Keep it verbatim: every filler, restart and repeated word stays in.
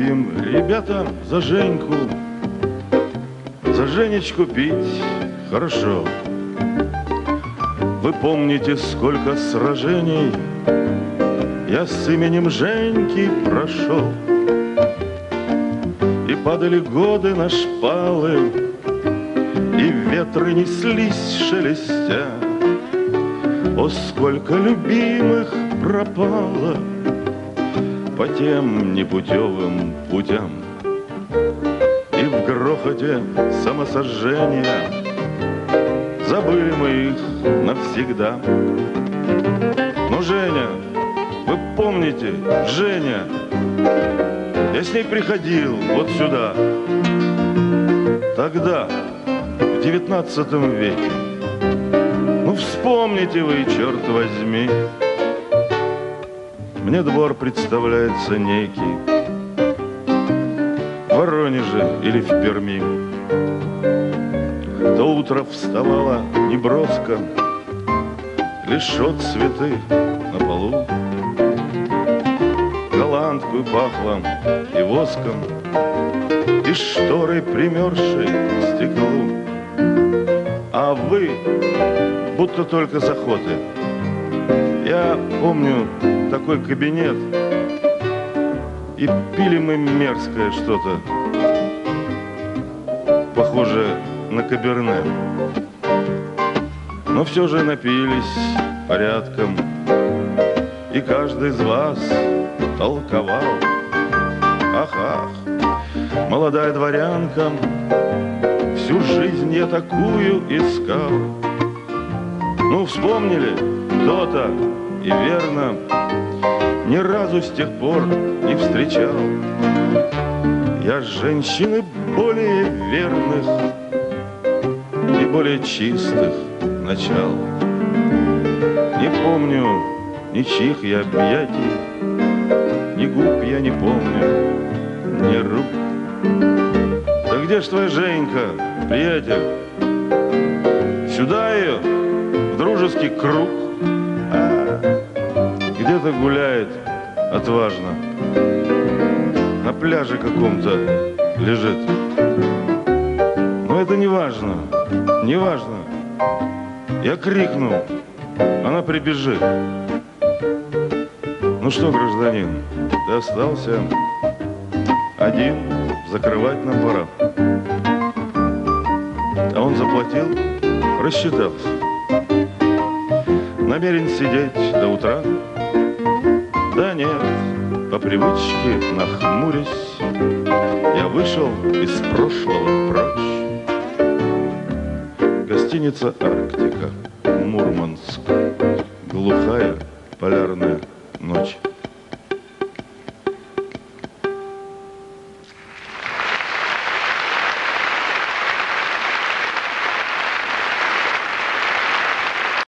Выпьем, ребята, за Женьку, за Женечку пить хорошо. Вы помните, сколько сражений я с именем Женьки прошел, и падали годы на шпалы, и ветры неслись шелестя. О, сколько любимых пропало по тем непутевым путям, и в грохоте самосожжения забыли мы их навсегда. Но Женя, вы помните, Женя, я с ней приходил вот сюда, тогда, в девятнадцатом веке. Ну вспомните вы, черт возьми. Мне двор представляется некий в Воронеже или в Перми. То утро вставала неброско, лишь от цветы на полу. Голландкой пахло и воском, и шторой, примерзшей к стеклу. А вы будто только с охоты. Я помню такой кабинет, и пили мы мерзкое что-то, похожее на каберне. Но все же напились порядком, и каждый из вас толковал. Ах, ах, молодая дворянка, всю жизнь я такую искал. Ну, вспомнили? То-то, и верно, ни разу с тех пор не встречал я женщины более верных и более чистых начал. Не помню ничьих я объятий, ни губ я не помню, ни рук. Да где ж твоя Женька, приятель? Сюда ее, в дружеский круг. А, где-то гуляет отважно, на пляже каком-то лежит. Но это не важно, не важно. Я крикну, она прибежит. Ну что, гражданин, ты остался один, закрывать нам пора. А он заплатил, рассчитался. Намерен сидеть до утра? Да нет, по привычке нахмурясь, я вышел из прошлого прочь. Гостиница «Арктика», Мурманск, глухая полярная ночь.